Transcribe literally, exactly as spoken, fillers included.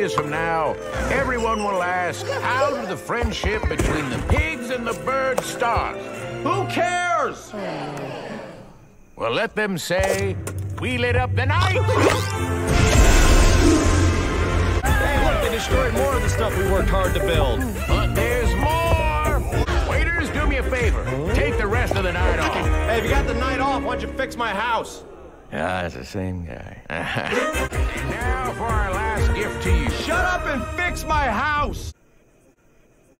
years from now, everyone will ask, how did the friendship between the pigs and the birds start? Who cares? Well, let them say, we lit up the night! Hey, look, they destroyed more of the stuff we worked hard to build. But there's more! Waiters, do me a favor. Take the rest of the night off. Hey, if you got the night off, why don't you fix my house? Yeah, that's the same guy. And now for our last gift to you. Shut up and fix my house!